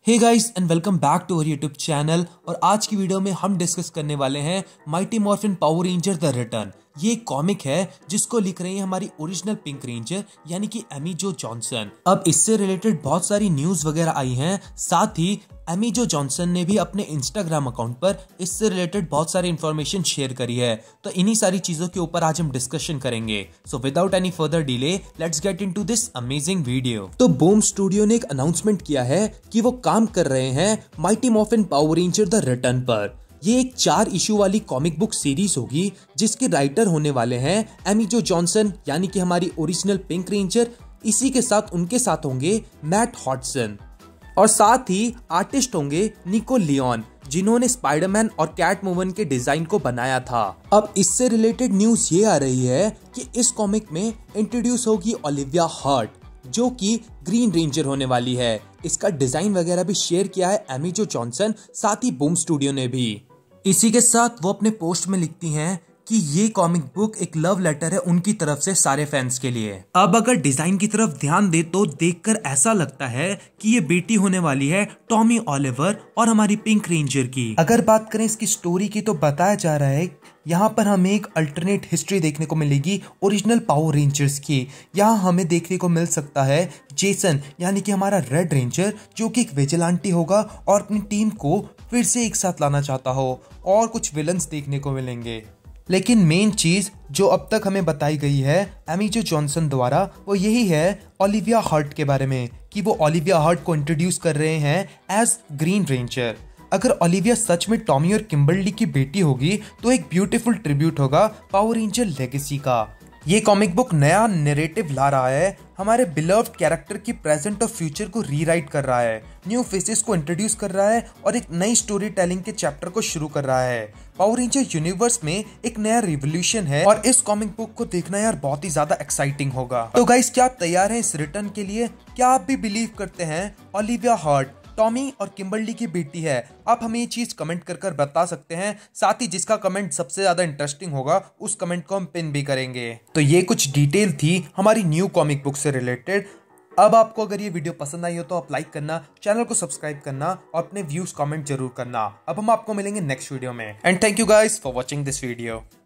Hey guys and welcome back to our YouTube channel. और आज की वीडियो में हम डिस्कस करने वाले हैं Mighty Morphin Power Ranger the return. ये एक कॉमिक है जिसको लिख रही है हमारी ओरिजिनल पिंक रेंजर यानी कि एमी जो जॉनसन। अब इससे रिलेटेड बहुत सारी न्यूज वगैरह आई हैं, साथ ही एमी जो जॉनसन ने भी अपने इंस्टाग्राम अकाउंट पर इससे रिलेटेड बहुत सारी इंफॉर्मेशन शेयर करी है। तो इन्हीं सारी चीजों के ऊपर आज हम डिस्कशन करेंगे। So without any further delay let's get into this amazing video. तो बूम स्टूडियो ने एक अनाउंसमेंट किया है कि वो काम कर रहे हैं Mighty Morphin Power Ranger the return पर। ये एक 4 इशू वाली कॉमिक बुक सीरीज होगी जिसके राइटर होने वाले हैं एमी जो जॉनसन यानी कि हमारी ओरिजिनल पिंक रेंजर। इसी के साथ उनके साथ होंगे मैट हॉडसन और साथ ही आर्टिस्ट होंगे निको लियोन जिन्होंने स्पाइडरमैन और कैटवुमन के डिजाइन को बनाया था। अब इससे रिलेटेड न्यूज ये आ रही है कि इस कॉमिक में इंट्रोड्यूस होगी ओलिविया हर्ट जो कि ग्रीन रेंजर होने वाली है। इसका डिजाइन वगैरह भी शेयर किया है एमी जो जॉनसन, साथ ही बूम स्टूडियो ने भी। इसी के साथ वो अपने पोस्ट में लिखती हैं कि ये कॉमिक बुक एक लव लेटर है उनकी तरफ से सारे फैंस के लिए। अब अगर डिजाइन की तरफ ध्यान दे तो देखकर ऐसा लगता है कि ये बेटी होने वाली है टॉमी ऑलिवर और हमारी पिंक रेंजर की। अगर बात करें इसकी स्टोरी की तो बताया जा रहा है यहाँ पर हमें एक अल्टरनेट हिस्ट्री देखने को मिलेगी ओरिजिनल पावर रेंजर्स की। यहाँ हमें देखने को मिल सकता है जेसन यानी कि हमारा रेड रेंजर जो कि एक विजिलेंटी होगा और अपनी टीम को फिर से एक साथ लाना चाहता हो, और कुछ विलन्स देखने को मिलेंगे। लेकिन मेन चीज जो अब तक हमें बताई गई है एमी जो जॉनसन द्वारा वो यही है ओलिविया हर्ट के बारे में, कि वो ओलिविया हर्ट को इंट्रोड्यूस कर रहे हैं एज ग्रीन रेंजर। अगर ओलिविया सच में टॉमी और किम्बर्ली की बेटी होगी तो एक ब्यूटीफुल ट्रिब्यूट होगा पावर रेंजर लेगेसी का। ये कॉमिक बुक नया नैरेटिव ला रहा है, हमारे बिलव्ड कैरेक्टर की प्रेजेंट और फ्यूचर को रीराइट कर रहा है, न्यू फेसेस को इंट्रोड्यूस कर रहा है और एक नई स्टोरी टेलिंग के चैप्टर को शुरू कर रहा है। पावर रेंजर यूनिवर्स में एक नया रिवोल्यूशन है और इस कॉमिक बुक को देखना यार बहुत ही ज्यादा एक्साइटिंग होगा। तो गाइस, क्या आप तैयार हैं इस रिटर्न के लिए? क्या आप भी बिलीव करते हैं ओलिविया हर्ट टॉमी और किम्बर्ली की बेटी है? आप हमें ये चीज कमेंट कर बता सकते हैं। साथ ही जिसका कमेंट सबसे ज्यादा इंटरेस्टिंग होगा उस कमेंट को हम पिन भी करेंगे। तो ये कुछ डिटेल थी हमारी न्यू कॉमिक बुक से रिलेटेड। अब आपको अगर ये वीडियो पसंद आई हो तो आप लाइक करना, चैनल को सब्सक्राइब करना और अपने व्यूज कमेंट जरूर करना। अब हम आपको मिलेंगे नेक्स्ट वीडियो में। And thank you guys for watching this video.